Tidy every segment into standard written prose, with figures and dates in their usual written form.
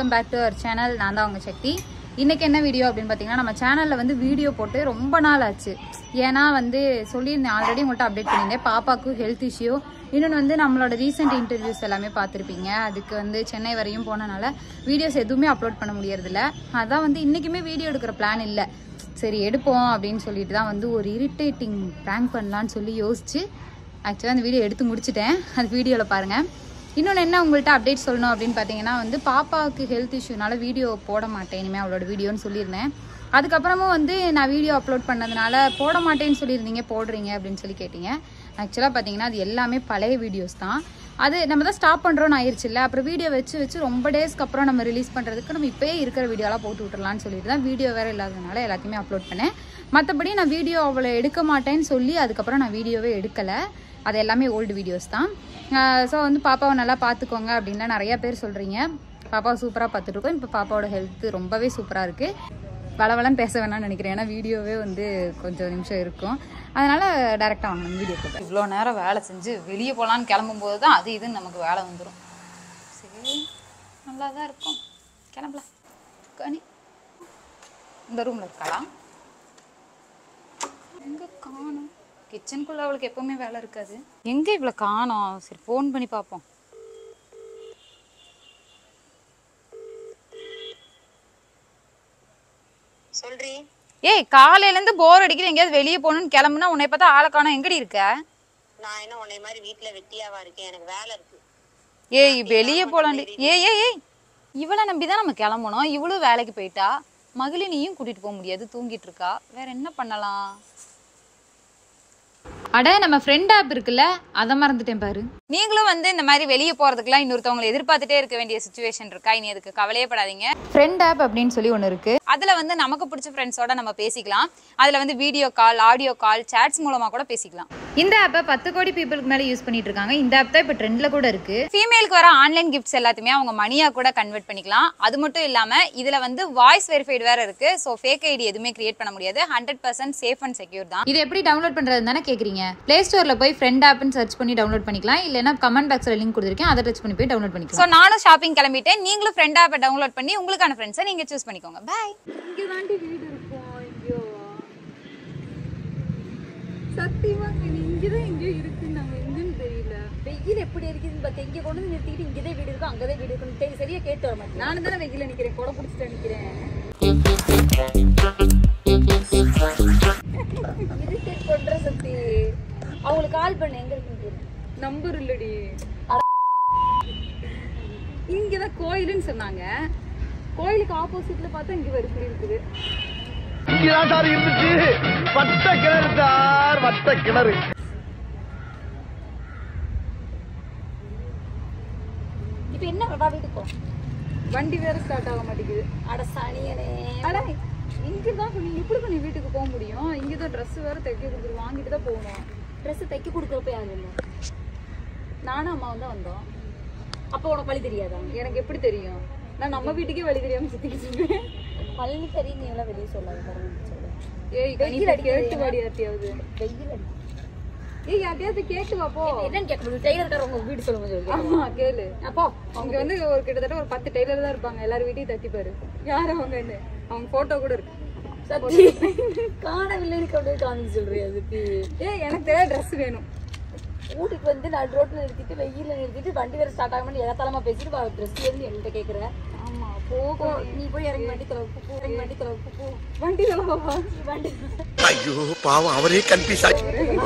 Welcome back to our channel. நான் தான் உங்கள் சக்தி. இன்றைக்கி என்ன வீடியோ அப்படின்னு பார்த்தீங்கன்னா, நம்ம சேனலில் வந்து வீடியோ போட்டு ரொம்ப நாள் ஆச்சு. ஏன்னா வந்து சொல்லியிருந்தேன், ஆல்ரெடி உங்கள்கிட்ட அப்டேட் பண்ணியிருந்தேன், பாப்பாவுக்கு ஹெல்த் இஷ்யூ. இன்னொன்று வந்து நம்மளோட ரீசெண்ட் இன்டர்வியூஸ் எல்லாமே பார்த்துருப்பீங்க. அதுக்கு வந்து சென்னை வரையும் போனனால வீடியோஸ் எதுவுமே அப்லோட் பண்ண முடியறதில்ல. அதான் வந்து இன்றைக்குமே வீடியோ எடுக்கிற பிளான் இல்லை. சரி எடுப்போம் அப்படின்னு சொல்லிட்டு தான் வந்து ஒரு இரிட்டேட்டிங் ப்ராங்க் பண்ணலான்னு சொல்லி யோசிச்சு ஆக்சுவலாக அந்த வீடியோ எடுத்து முடிச்சுட்டேன். அந்த வீடியோவில் பாருங்கள். இன்னொன்று என்ன உங்கள்கிட்ட அப்டேட் சொல்லணும் அப்படின்னு பார்த்தீங்கன்னா வந்து பாப்பாவுக்கு ஹெல்த் இஷ்யூனால வீடியோ போட மாட்டேன் இனிமேல் அவளோட வீடியோன்னு சொல்லியிருந்தேன். அதுக்கப்புறமும் வந்து நான் வீடியோ அப்லோட் பண்ணதுனால போட மாட்டேன்னு சொல்லியிருந்தீங்க, போடுறீங்க அப்படின்னு சொல்லி கேட்டீங்க. ஆக்சுவலாக பார்த்தீங்கன்னா அது எல்லாமே பழைய வீடியோஸ் தான். அது நம்ம தான் ஸ்டாப் பண்ணுறோன்னு ஆயிடுச்சு இல்லை. அப்புறம் வீடியோ வச்சு ரொம்ப டேஸ்க்கு அப்புறம் நம்ம ரிலீஸ் பண்ணுறதுக்கு நம்ம இப்போயே இருக்கிற வீடியோலாம் போட்டு விட்டுறலான்னு சொல்லிட்டு தான் வீடியோ வேறு இல்லாததுனால எல்லாத்தையுமே அப்லோட் பண்ணேன். மற்றபடி நான் வீடியோ அவளை எடுக்க மாட்டேன்னு சொல்லி அதுக்கப்புறம் நான் வீடியோவே எடுக்கலை. அது எல்லாமே ஓல்டு வீடியோஸ் தான். ஸோ வந்து பாப்பாவை நல்லா பார்த்துக்கோங்க அப்படின்லாம் நிறையா பேர் சொல்கிறீங்க. பாப்பாவை சூப்பராக பார்த்துட்ருக்கோம். இப்போ பாப்பாவோட ஹெல்த்து ரொம்பவே சூப்பராக இருக்குது. வளவளன்னு பேச வேணாம்னு நினைக்கிறேன், ஏன்னா வீடியோவே வந்து கொஞ்சம் நிமிஷம் இருக்கும். அதனால் டேரெக்டாக வாங்கணும் வீடியோக்கு. இவ்வளோ நேரம் வேலை செஞ்சு வெளியே போகலான்னு கிளம்பும்போது தான் அது இதுன்னு நமக்கு வேலை வந்துடும். சரி, நல்லா தான் இருக்கும், கிளம்பலாம். கனி இந்த ரூமில் இருக்கலாம். எங்கே காணும்? கிச்சனுக்குள்ள அவளுக்கு எப்பவுமே வேலை இருக்காது. எங்க இவ்வளவு காணோம்? சரி போன் பண்ணி பார்ப்போம். சொல்றீ? ஏய், காலையில இருந்து போர் அடிக்குது, எங்கயாவது வெளியே போகணும்னு கிளம்புனா உன்னை பார்த்தா ஆளை காணோம். எங்கடி இருக்க? நான் என்ன உன்னை மாதிரி வீட்டுல வெட்டியாவா இருக்கேன்? எனக்கு வேலை இருக்கு. ஏய் வெளியே போலாண்டி. ஏய் ஏய் ஏய், இவளை நம்பிதான் நம்ம கிளம்பணும். இவளும் வேலைக்கு போயிட்டா, மகளினியும் கூட்டிட்டு போக முடியாது, தூங்கிட்டு இருக்கா. வேற என்ன பண்ணலாம்? அட, நம்ம ஃப்ரெண்ட் ஆப் இருக்குல்ல, அதை மறந்துட்டேன் பாரு. நீங்களும் வந்து இந்த மாதிரி வெளியே போறதுக்குலாம் இன்னொருத்தவங்களை எதிர்பார்த்துட்டே இருக்க வேண்டிய சிச்சுவேஷன் இருக்கா? இனி அதுக்கு கவலையே படாதீங்க. ஃப்ரெண்ட் ஆப் அப்படின்னு சொல்லி ஒன்று இருக்கு. அதுல வந்து நமக்கு பிடிச்ச ஃப்ரெண்ட்ஸோட நம்ம பேசிக்கலாம். அதுல வந்து வீடியோ கால், ஆடியோ கால், சாட்ஸ் மூலமா கூட பேசிக்கலாம். இந்த ஆப்பை 10 கோடி பீப்புளுக்கு மேலே யூஸ் பண்ணிட்டு இருக்காங்க. இந்த ஆப் தான் இப்போ ட்ரெண்ட்ல கூட இருக்கு. ஃபீமேலுக்கு வர ஆன்லைன் கிஃப்ட்ஸ் எல்லாத்தையுமே அவங்க மணியா கூட கன்வெர்ட் பண்ணிக்கலாம். அது மட்டும் இல்லாம இதுல வந்து வாய்ஸ் வெரிஃபைடு வேற இருக்கு. ஸோ ஃபேக் ஐடி எதுவுமே கிரியேட் பண்ண முடியாது. 100% சேஃப் அண்ட் செக்யூர் தான். இது எப்படி டவுன்லோட் பண்றது தானே கேக்குறீங்க? பிளே ஸ்டோர்ல போய் ஃப்ரெண்ட் ஆப்னு சர்ச் பண்ணி டவுன்லோட் பண்ணிக்கலாம். இல்லைன்னா கமெண்ட் பாக்ஸ்ல லிங்க் கொடுத்துருக்கேன், அதை டச் பண்ணி போய் டவுன்லோட் பண்ணிக்கலாம். ஸோ நானும் ஷாப்பிங் கிளம்பிட்டேன். நீங்களும் ஃப்ரெண்ட் ஆப்பை டவுன்லோட் பண்ணி உங்களுக்கான ஃப்ரெண்ட்ஸை நீங்க சூஸ் பண்ணிக்கோங்க. பை. இங்க தாண்டி வீடு இருக்கும். ஐயோ சத்தியமா இங்கதான் எங்கேயோ இருக்கு, நாங்க எங்கன்னு தெரியல. வெயில் எப்படி இருக்குதுன்னு பார்த்து இங்கே கொண்டு வந்து நிறுத்திக்கிட்டு இங்கேதான் வீடு இருக்கும், அங்கதான் வீடு இருக்குன்னு சரியா கேட்டு வர மாட்டேன். நானும் தானே வெயில நிக்கிறேன், கொடை பிடிச்சிட்டு நிக்கிறேன். இரிட்டேட் பண்ற சக்தி. அவங்களுக்கு கால் பண்ண எங்க இருக்கு நம்பர் இல்லடி. இங்கதான் கோயிலுன்னு சொன்னாங்க. கோயிலுக்கு ஆப்போசிட்ல பார்த்தா இங்க இப்படி இருக்குது. இங்கதான் சார் இருந்துச்சு. வட்ட கிணறு சார், வட்ட கிணறு. இப்ப என்ன வா வீட்டுக்கு போ. வண்டி வேற ஸ்டார்ட் ஆக மாட்டேங்குது. அட சனியனே. அட இங்கதான் நீ எப்படி வீட்டுக்கு போக முடியும்? இங்கதான் ட்ரெஸ் வேற தைக்க கொடுத்துரு, வாங்கிட்டு தான் போகணும். ட்ரெஸ் தைக்க கொடுக்குறப்ப யாரும் இல்லை. நானும் அம்மாவும் தான் வந்தோம். அப்போ உனக்கு வழி தெரியாதா? எனக்கு எப்படி தெரியும்? நான் நம்ம வீட்டுக்கே வழி தெரியாம சுத்திக்கிட்டு இருக்கேன். பழனி தெரியும், நீ எல்லாம் வெளியே சொல்லாது. ஏய் வெயில் கேட்டு வாடி யார்ட்டையாவது. வெயில் அடி. ஏய் யார்ட்டையாவது கேட்டு வா போ. என்னன்னு கேட்க முடியும்? டெய்லர் உங்க வீடு சொல்ல முடியும். ஆமா கேளு. அப்போ அவங்க வந்து ஒரு கிட்டத்தட்ட ஒரு 10 டெய்லர் தான் இருப்பாங்க. எல்லாரும் வீட்டையும் தட்டி பாரு யார் அவங்கன்னு. அவங்க போட்டோ கூட இருக்கு. சத்தி காணவில்லைன்னு கொண்டு காமிக்க சொல்றியா? அதுக்கு ஏய் எனக்கு தெரியாத ட்ரெஸ் வேணும். ஊட்டிக்கு வந்து நான் ரோட்ல நிறுத்திட்டு வெயில நிறுத்திட்டு வண்டி வேற ஸ்டார்ட் ஆகாம எதாத்தலமா பேசிட்டு ட்ரெஸ் வந்து என்கிட்ட கேக்குற. ஆமா போ, நீ போய் இறங்கி வண்டி தொலைப்பு போ, இறங்கி வண்டி தொலைப்பு போ. வண்டி தொலைவா? வண்டி ஐயோ பாவம், அவரே கன்ஃபியூஸ் ஆகி.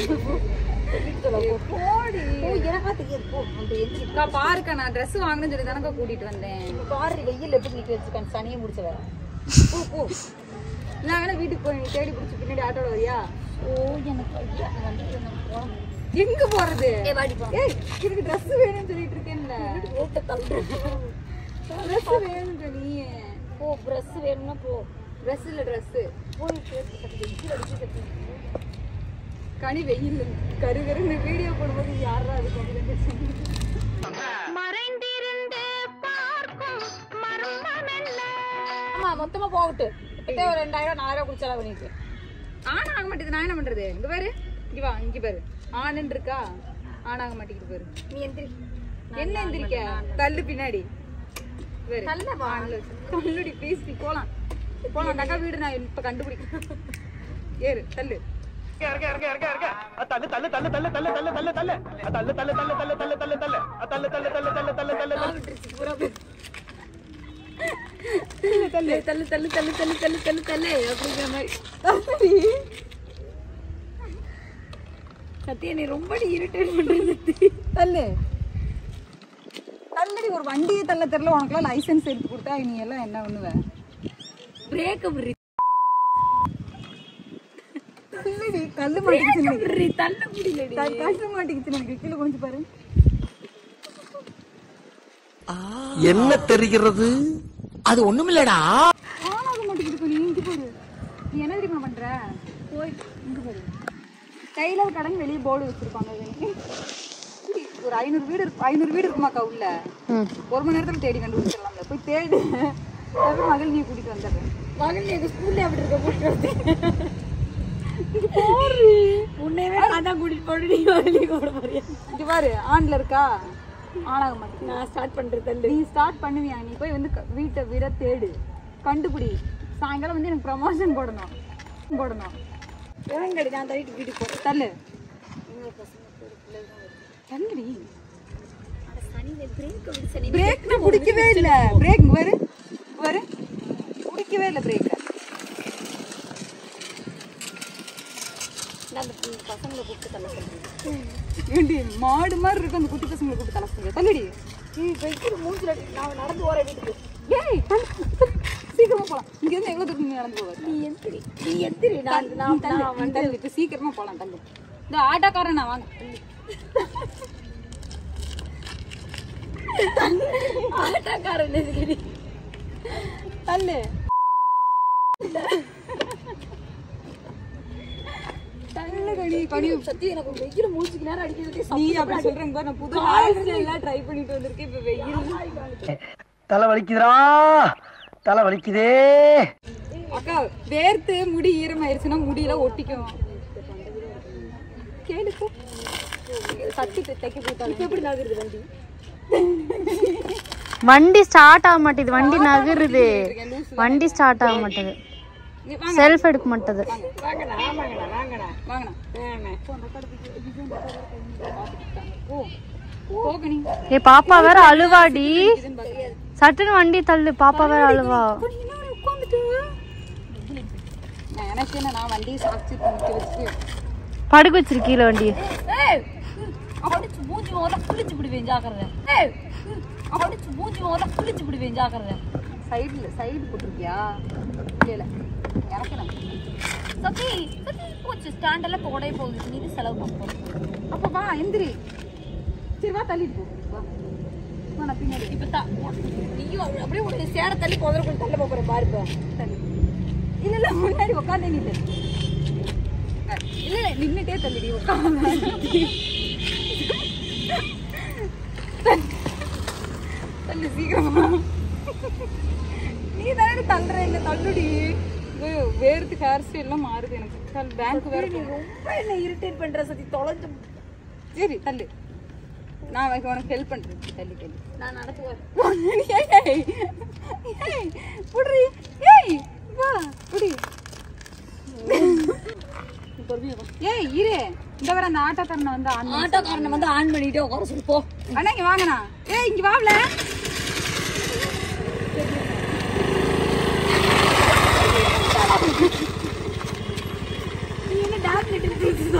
போடி போ, எனக்கா தெரியாது. போ அந்த எந்திரிக்கா பாருக்கா, நான் ட்ரெஸ் வாங்கணும்னு சொல்லி தானக்கா கூட்டிட்டு வந்தேன். பாரு வெயில் எப்படி நிக்க வச்சிருக்கான், சனியை முடிச்ச வேற. போ போ, நான் வேணா வீட்டுக்கு போய் தேடி பிடிச்சி பின்னாடி ஆட்டோட வரியா? ஓ எனக்கு ஐயா வண்டி போகணும். எங்க போறது? ஏ வாடி போ. ஏய் எனக்கு ட்ரெஸ் வேணும்னு சொல்லிட்டு இருக்கேன்ல. ரோட்ட தள்ளுற. ட்ரெஸ் வேணும்ன்ற நீ. போ, பிரஷ் வேணும்னா போ. ட்ரெஸ் இல்ல ட்ரெஸ். போய் வெயில் அடிச்சு கனி வெயில் கருகருன்னு வீடியோ போடும்போது யாரா அது ஆமா மொத்தமா போகட்டு. கிட்டே ஒரு 2000 4000 குடிச்சாலா பண்ணிட்டு. ஆன் ஆக மாட்டேங்குது, நான் என்ன பண்றது? இங்க பாரு, இங்க வா, இங்க பாரு. ஆன் இருக்கா? ஆன் ஆக மாட்டேங்குது பாரு. நீ எந்திரி. என்ன எந்திரிக்க? தள்ளு பின்னாடி. கல்லுடி ப்ளீஸ் நீ போலாம் அந்த அக்கா வீடு நான் இப்ப கண்டுபிடிக்கிறேன். ஏறு தள்ளு. சத்தியா நீ ரொம்ப இரிட்டேட் பண்றது. தள்ளு தள்ளடி. ஒரு வண்டியை தள்ள தெரியல உனக்குலாம் லைசன்ஸ் எடுத்து கொடுத்தா நீ எல்லாம் என்ன பண்ணுவ? பிரேக் விடுறி கல்லு மாட்டிக்கிச்சு. தள்ள முடியலடி. கல்லு மாட்டிக்கிச்சு. எனக்கு கீழே குனிஞ்சு பாரு. என்ன தெரிகிறது? அது ஒண்ணுமில்லடா. ஆனாக மாட்டிக்கிட்டு. நீ இங்க பாரு. நீ என்ன தெரியுமா பண்ற? போய் இங்க பாரு. டெய்லர் கடன் வெளியே போர்டு வச்சிருப்பாங்க. ஒரு 500 வீடு இருக்குமாக்கா உள்ள. 1 மணி நேரத்துல தேடி கண்டுபிடிச்சிடலாம்ல. போய் தேடு. மகள் நீ கூட்டிட்டு வந்துடுறேன். மகள் நீ ஸ்கூல்ல அப்படி இருக்க கூட்டிட்டு உன்னையவே நான் தான் கூட்டிட்டு போட்டு நீ வெளியே கூட போறியா? இங்க பாரு ஆன்ல இருக்கா? ஆனாக மாட்டேங்குது. நான் ஸ்டார்ட் பண்றது தள்ளு. நீ ஸ்டார்ட் பண்ணுவியா? நீ போய் வந்து வீட்டை விட தேடு கண்டுபிடி. சாயங்காலம் வந்து எனக்கு ப்ரமோஷன் போடணும். வேங்கடி நான் தள்ளிட்டு வீட்டுக்கு போறேன். தள்ளு தள்ளுடி. பிரேக் நான் பிடிக்கவே இல்ல. பிரேக் வரு பிடிக்கவே இல்ல பிரேக். நான் அந்த பசங்களை கூப்பிட்டு தள்ள சொல்றேன். ஏண்டி மாடு மாதிரி இருக்கு அந்த குட்டி பசங்களை கூப்பிட்டு தலை சொல்ற. தள்ளுடி. வெயிட் மூஞ்சில நான் நடந்து போறேன் வீட்டுக்கு. ஏய் சீக்கிரமா போலாம். இங்க இருந்து எவ்வளவு தூரம் நடந்து போவ? நீ எந்திரி நான் தள்ளு. இப்ப சீக்கிரமா போலாம். தள்ளு. இந்த ஆட்டோக்காரன் நான் வாங்க. ஆட்டோக்காரன் எதுக்கடி? தள்ளு. சத்தி எனக்கு வெயில மூஞ்சிக்கு நேரம் அடிக்கிறது. நீ அப்படி சொல்றேன் பாரு. நான் புது ஹேர் எல்லாம் ட்ரை பண்ணிட்டு வந்திருக்கேன். இப்ப வெயில் தலை வலிக்குதுடா. தலை வலிக்குதே. அக்கா வேர்த்து முடி ஈரமாயிருச்சுன்னா முடியல ஒட்டிக்கும். கேளுக்கு சத்தி தைக்க போட்டாங்க. இப்ப எப்படி நகருது வண்டி? வண்டி ஸ்டார்ட் ஆக மாட்டேது. வண்டி நகருது. வண்டி ஸ்டார்ட் ஆக மாட்டேது. செல்ஃப் எடுக்க மாட்டேது. ஏ பாப்பா வேற அழுவாடி. சட்டுன்னு வண்டி தள்ளு. பாப்பா வேற அழுவா. எனக்கு என்ன நான் வண்டியை சாட்சி வச்சுட்டு படுக்க வச்சிருக்கீல வண்டி. அவடிச்சு மூஞ்சி மோத குளிச்சு விடுவேன் ஜாக்கிரதை. அவடிச்சு மூஞ்சி மோத குளிச்சு விடுவேன் ஜாக்கிரதை. சைடு போட்டிருக்கியா? இல்ல எனக்கு சத்தி போச்சு. ஸ்டாண்டெல்லாம் போடே போகுது. நீ செலவு பண்ண. அப்ப வா எந்திரி. சரி வா தள்ளிட்டு போ. வா நான் பின்னாடி. இப்ப நீயும் அப்படியே ஒரு சேர தள்ளி குதிரை தள்ள போறேன் பாருப்ப. தள்ளி. இல்ல முன்னாடி உட்காந்து நீ தள்ளி. இல்ல நின்னுட்டே தள்ளிடி. உட்காந்து தள்ளு சீக்கிரமா. நீ தானே தள்ளுற. இல்ல தள்ளுடி. வேர்த்து ஹேர் ஸ்டைல் எல்லாம் மாறுது எனக்கு. பேங்க் வேற. நீ ரொம்ப என்ன இரிட்டேட் பண்ற சத்தி. தொலைஞ்சு. சரி தள்ளு. நான் உனக்கு ஹெல்ப் பண்றேன். தள்ளி நான் நடந்து வரேன். புடி. ஏய் வா புடி. ஏய் இரு. இந்த வர அந்த ஆட்டோக்காரனை வந்து ஆட்டோக்காரனை வந்து ஆன் பண்ணிட்டே உட்கார சொல்லு போ. அண்ணா இங்க வாங்கண்ணா. ஏய் இங்க வாவல. நீ என்ன டாக் லிட்டில் பீஸ்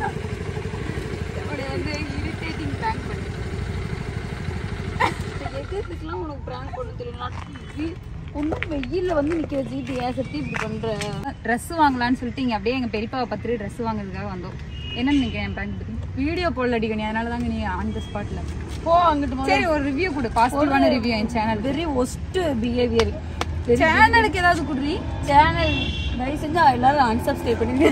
வந்து இரிட்டேட்டிங் பிராங்க் பண்ணு. எதுக்குலாம் உனக்கு பிராங்க் பண்ண தெரியல. ஒன்றும் வெயில்ல வந்து நிக்க வச்சுக்கிட்டு ஏன் சத்தி இப்படி பண்ற? ட்ரெஸ் வாங்கலான்னு சொல்லிட்டு இங்க அப்படியே எங்க பெரியப்பாவை பத்திரி ட்ரெஸ் வாங்குறதுக்காக வந்தோம். என்னன்னு நினைக்கிறேன் பிராங்க் பத்தி வீடியோ போடல அடிக்கணி. அதனால தாங்க நீ ஆன் த ஸ்பாட்ல போ அங்கிட்டு. சரி ஒரு ரிவ்யூ கொடு. பாசிட்டிவான ரிவ்யூ என் சேனல். Very worst behaviour. சேனலுக்கு ஏதாவது குடுறி. சேனல் தயவு செஞ்சு எல்லாரும் அன்சப்ஸ்கிரைப் பண்ணிடுங்க.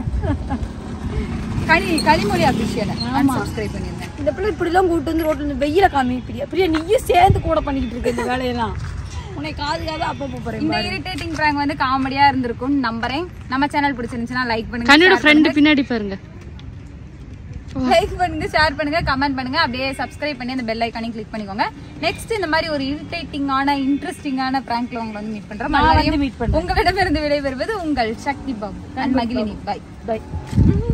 களிமொழி அபிஷியலை அன்சப்ஸ்கிரைப் பண்ணிருந்தேன். இந்த பிள்ளை இப்படிலாம் கூட்டு வந்து ரோட்ல இருந்து வெயில காமி பிரியா நீயும் சேர்ந்து கூட பண்ணிக்கிட்டு இருக்க இந்த வேலையெல்லாம். உன்னை காதுக்காக அப்பப்போ போறேன். இந்த இரிட்டேட்டிங் பிராங்க் வந்து காமெடியா இருந்திருக்கும்னு நம்புறேன். நம்ம சேனல் பிடிச்சிருந்துச்சுன்னா லைக் பண்ணுங்க. கண்ணியோட ஃப்ரெண்ட் பின்னாடி பாருங்க. லைக் பண்ணுங்க, ஷேர் பண்ணுங்க, கமெண்ட் பண்ணுங்க, அப்படியே சப்ஸ்கிரைப் பண்ணி அந்த பெல் ஐகானையும் கிளிக் பண்ணிக்கோங்க. நெக்ஸ்ட் இந்த மாதிரி ஒரு இரிட்டேட்டிங்கான இன்ட்ரெஸ்டிங்கான பிராங்க்ல உங்களை வந்து மீட் பண்றோம். உங்களிடமிருந்து விடைபெறுவது உங்கள் சக்தி பாபு அண்ட் மகிழினி. பை.